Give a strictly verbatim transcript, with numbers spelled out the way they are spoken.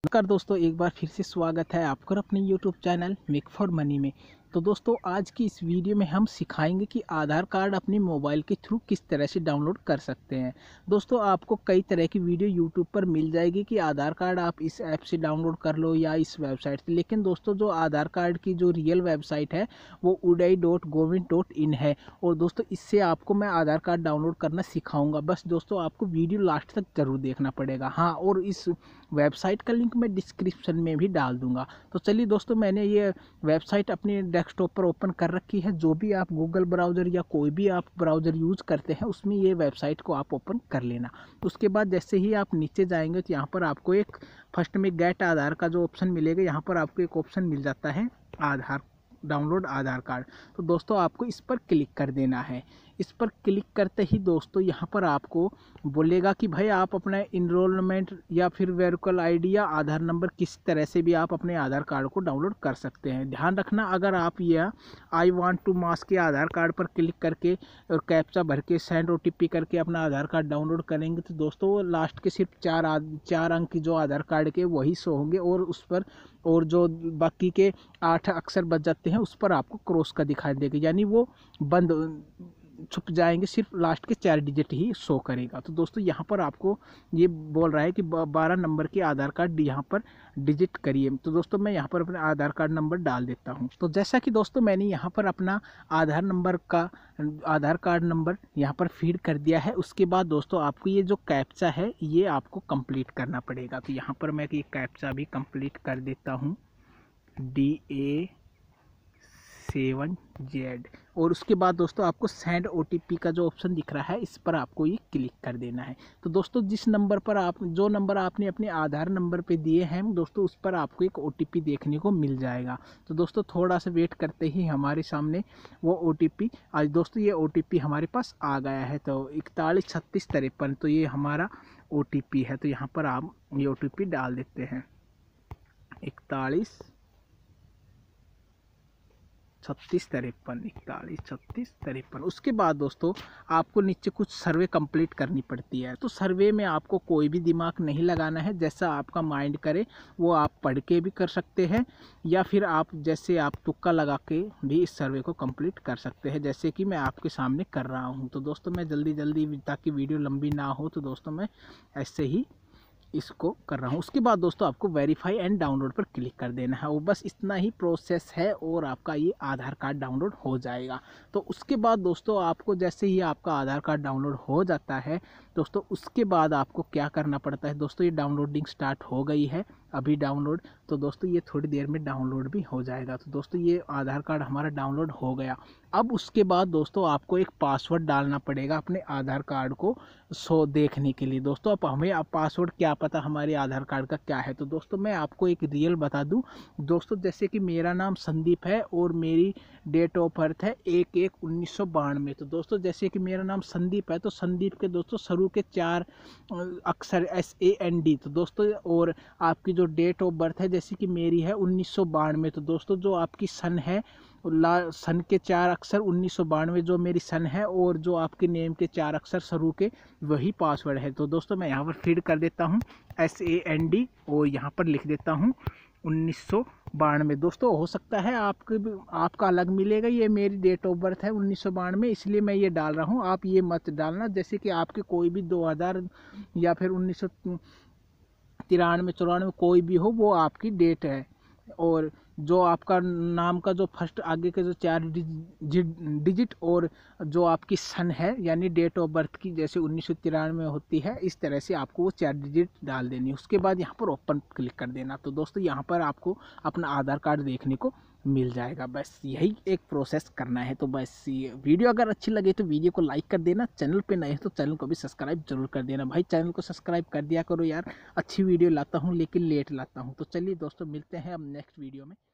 नमस्कार दोस्तों, एक बार फिर से स्वागत है आपका अपने YouTube channel make for money में। तो दोस्तों, आज की इस वीडियो में हम सिखाएंगे कि आधार कार्ड अपने मोबाइल के थ्रू किस तरह से डाउनलोड कर सकते हैं। दोस्तों, आपको कई तरह की वीडियो यूट्यूब पर मिल जाएगी कि आधार कार्ड आप इस ऐप से डाउनलोड कर लो या इस वेबसाइट से। लेकिन दोस्तों, जो आधार कार्ड की जो रियल वेबसाइट है वो उदय डॉट गोविन डॉट इन है। और दोस्तों, इससे आपको मैं आधार कार्ड डाउनलोड करना सिखाऊंगा। बस दोस्तों, आपको वीडियो लास्ट तक जरूर देखना पड़ेगा। हाँ, और इस वेबसाइट का लिंक मैं डिस्क्रिप्शन में भी डाल दूंगा। तो चलिए दोस्तों, मैंने ये वेबसाइट अपने डेस्कटॉप पर ओपन कर रखी है। जो भी आप गूगल ब्राउज़र या कोई भी आप ब्राउज़र यूज़ करते हैं उसमें ये वेबसाइट को आप ओपन कर लेना। उसके बाद जैसे ही आप नीचे जाएंगे तो यहाँ पर आपको एक फर्स्ट में गेट आधार का जो ऑप्शन मिलेगा, यहाँ पर आपको एक ऑप्शन मिल जाता है आधार डाउनलोड आधार कार्ड। तो दोस्तों, आपको इस पर क्लिक कर देना है। इस पर क्लिक करते ही दोस्तों यहाँ पर आपको बोलेगा कि भाई आप अपना इनरोलमेंट या फिर वेरिकल आईडी या आधार नंबर किस तरह से भी आप अपने आधार कार्ड को डाउनलोड कर सकते हैं। ध्यान रखना, अगर आप यह आई वांट टू मास्क के आधार कार्ड पर क्लिक करके और कैप्चा भर के सेंड ओटीपी करके अपना आधार कार्ड डाउनलोड करेंगे तो दोस्तों लास्ट के सिर्फ चार चार अंक की जो आधार कार्ड के वही शो होंगे और उस पर और जो बाकी के आठ अक्षर बच जाते हैं उस पर आपको क्रॉस का दिखाई देगा, यानी वो बंद छुप जाएंगे, सिर्फ लास्ट के चार डिजिट ही शो करेगा। तो दोस्तों, यहाँ पर आपको ये बोल रहा है कि बारह नंबर के आधार कार्ड यहाँ पर डिजिट करिए। तो दोस्तों, मैं यहाँ पर अपना आधार कार्ड नंबर डाल देता हूँ। तो जैसा कि दोस्तों मैंने यहाँ पर अपना आधार नंबर का आधार कार्ड नंबर यहाँ पर फीड कर दिया है। उसके बाद दोस्तों, आपको ये जो कैप्चा है ये आपको कंप्लीट करना पड़ेगा। तो यहाँ पर मैं ये कैप्चा भी कंप्लीट कर देता हूँ, डी ए सेवन जेड। और उसके बाद दोस्तों आपको सेंड ओटीपी का जो ऑप्शन दिख रहा है इस पर आपको ये क्लिक कर देना है। तो दोस्तों, जिस नंबर पर आप जो नंबर आपने अपने आधार नंबर पे दिए हैं दोस्तों, उस पर आपको एक ओटीपी देखने को मिल जाएगा। तो दोस्तों, थोड़ा सा वेट करते ही हमारे सामने वो ओटीपी आज दोस्तों ये ओटीपी हमारे पास आ गया है। तो इकतालीस छत्तीस तिरपन तो ये हमारा ओटीपी है। तो यहाँ पर आप ये ओटीपी डाल देते हैं, इकतालीस छत्तीस तिरपन इकतालीस छत्तीस तिरपन। उसके बाद दोस्तों आपको नीचे कुछ सर्वे कंप्लीट करनी पड़ती है। तो सर्वे में आपको कोई भी दिमाग नहीं लगाना है, जैसा आपका माइंड करे वो आप पढ़ के भी कर सकते हैं या फिर आप जैसे आप तुक्का लगा के भी इस सर्वे को कंप्लीट कर सकते हैं, जैसे कि मैं आपके सामने कर रहा हूँ। तो दोस्तों, मैं जल्दी जल्दी ताकि वीडियो लंबी ना हो तो दोस्तों मैं ऐसे ही इसको कर रहा हूँ। उसके बाद दोस्तों आपको वेरीफाई एंड डाउनलोड पर क्लिक कर देना है। वो बस इतना ही प्रोसेस है और आपका ये आधार कार्ड डाउनलोड हो जाएगा। तो उसके बाद दोस्तों आपको जैसे ही आपका आधार कार्ड डाउनलोड हो जाता है दोस्तों, उसके बाद आपको क्या करना पड़ता है दोस्तों, ये डाउनलोडिंग स्टार्ट हो गई है अभी डाउनलोड। तो दोस्तों ये थोड़ी देर में डाउनलोड भी हो जाएगा। तो दोस्तों, ये आधार कार्ड हमारा डाउनलोड हो गया। अब उसके बाद दोस्तों आपको एक पासवर्ड डालना पड़ेगा अपने आधार कार्ड को शो देखने के लिए। दोस्तों, अब हमें अब पासवर्ड क्या पता हमारे आधार कार्ड का क्या है। तो दोस्तों, मैं आपको एक रियल बता दूं दोस्तों, जैसे कि मेरा नाम संदीप है और मेरी डेट ऑफ बर्थ है एक एक उन्नीस सौ बानवे। तो दोस्तों, जैसे कि मेरा नाम संदीप है तो संदीप के दोस्तों शुरू के चार अक्षर एस ए एन डी। तो दोस्तों, और आपकी जो डेट ऑफ बर्थ है जैसे कि मेरी है उन्नीस सौ बानवे। तो दोस्तों, जो आपकी सन है ला सन के चार अक्षर उन्नीस सौ बानवे जो मेरी सन है, और जो आपके नेम के चार अक्षर शुरू के वही पासवर्ड है। तो दोस्तों, मैं यहाँ पर फीड कर देता हूँ एस ए एन डी और यहाँ पर लिख देता हूँ उन्नीस सौ बानवे। दोस्तों, हो सकता है आपके आपका अलग मिलेगा, ये मेरी डेट ऑफ बर्थ है उन्नीस सौ बानवे इसलिए मैं ये डाल रहा हूँ। आप ये मत डालना, जैसे कि आपके कोई भी दो हज़ार या फिर उन्नीस सौ तिरानवे चौरानवे कोई भी हो, वो आपकी डेट है। और जो आपका नाम का जो फर्स्ट आगे के जो चार डिजिट और जो आपकी सन है यानी डेट ऑफ बर्थ की जैसे उन्नीस सौ तिरानवे होती है, इस तरह से आपको वो चार डिजिट डाल देनी है। उसके बाद यहाँ पर ओपन क्लिक कर देना। तो दोस्तों, यहाँ पर आपको अपना आधार कार्ड देखने को मिल जाएगा। बस यही एक प्रोसेस करना है। तो बस ये वीडियो अगर अच्छी लगे तो वीडियो को लाइक कर देना, चैनल पे नए तो चैनल को भी सब्सक्राइब जरूर कर देना। भाई चैनल को सब्सक्राइब कर दिया करो यार, अच्छी वीडियो लाता हूँ लेकिन लेट लाता हूँ। तो चलिए दोस्तों, मिलते हैं अब नेक्स्ट वीडियो में।